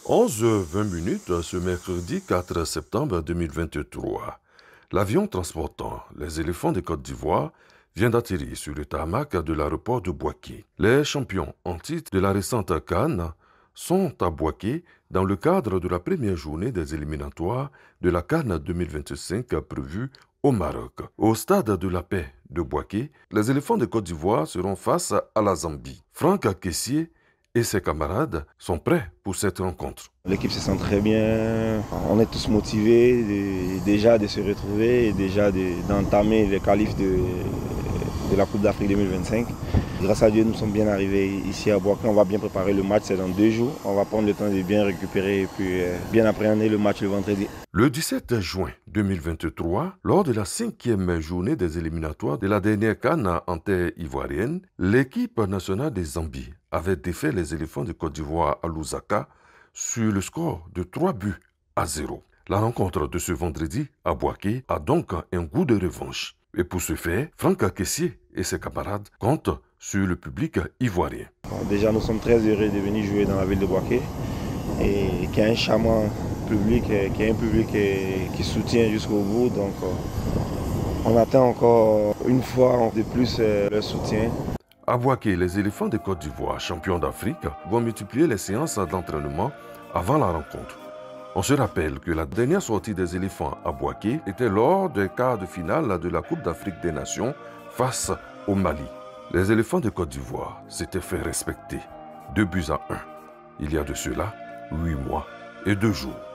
11h20 ce mercredi 4 septembre 2023. L'avion transportant les éléphants de Côte d'Ivoire vient d'atterrir sur le tarmac de l'aéroport de Bouaké. Les champions en titre de la récente CAN sont à Bouaké dans le cadre de la première journée des éliminatoires de la CAN 2025 prévue au Maroc. Au stade de la paix de Bouaké, les éléphants de Côte d'Ivoire seront face à la Zambie. Franck Kessié et ses camarades sont prêts pour cette rencontre. L'équipe se sent très bien, on est tous motivés déjà de se retrouver et déjà d'entamer les qualifs de la Coupe d'Afrique 2025. Grâce à Dieu, nous sommes bien arrivés ici à Bouaké, on va bien préparer le match, c'est dans 2 jours. On va prendre le temps de bien récupérer et puis bien appréhender le match le vendredi. Le 17 juin 2023, lors de la 5e journée des éliminatoires de la dernière CAN en terre ivoirienne, l'équipe nationale des Zambie avait défait les éléphants de Côte d'Ivoire à Lusaka sur le score de 3-0. La rencontre de ce vendredi à Bouaké a donc un goût de revanche. Et pour ce faire, Franck Kessié et ses camarades comptent sur le public ivoirien. Déjà, nous sommes très heureux de venir jouer dans la ville de Bouaké et qu'il y a un charmant public, qu'il y a un public qui soutient jusqu'au bout. Donc, on attend encore une fois de plus le soutien. À Bouaké, les éléphants de Côte d'Ivoire, champions d'Afrique, vont multiplier les séances d'entraînement avant la rencontre. On se rappelle que la dernière sortie des éléphants à Bouaké était lors des quarts de finale de la Coupe d'Afrique des Nations face au Mali. Les éléphants de Côte d'Ivoire s'étaient fait respecter 2-1. Il y a de cela 8 mois et 2 jours.